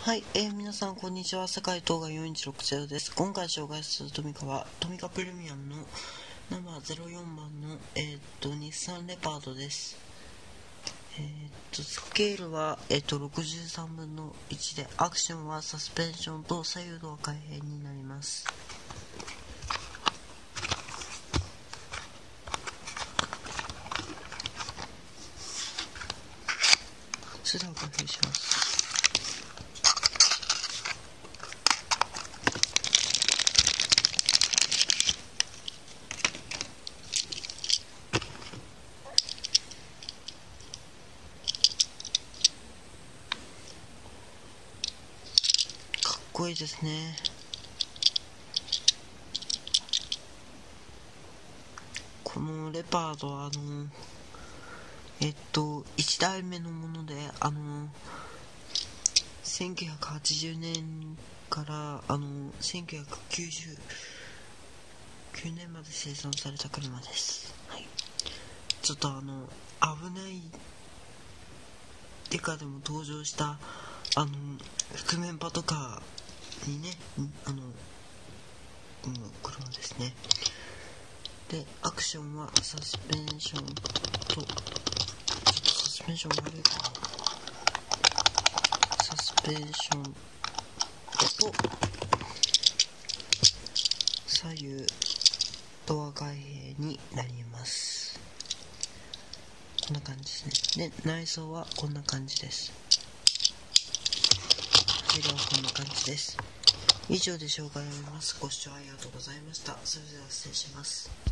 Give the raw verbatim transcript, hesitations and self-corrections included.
はい、えー、皆さんこんにちは。世界動画よんいちろくゼロです。今回紹介するトミカはトミカプレミアムのナンバーゼロよんばんの、えー、っと日産レパードです。えー、っとスケールは、えー、っとろくじゅうさんぶんのいちで、アクションはサスペンションと左右ドア開閉になります。それでは開閉します。かっこいいですね。このレパードはあのえっといちだいめのもので、あのせんきゅうひゃくはちじゅうねんからあのせんきゅうひゃくきゅうじゅうきゅうねんまで生産された車です。はい、ちょっとあの危ないデカでも登場したあの覆面パトカーにね、あの、うん、車ですね。でアクションはサスペンションと、ちょっとサスペンション悪いかな、サスペンションと左右ドア開閉になります。こんな感じですね。で内装はこんな感じです。材料はこんな感じです。以上で紹介を終わります。ご視聴ありがとうございました。それでは失礼します。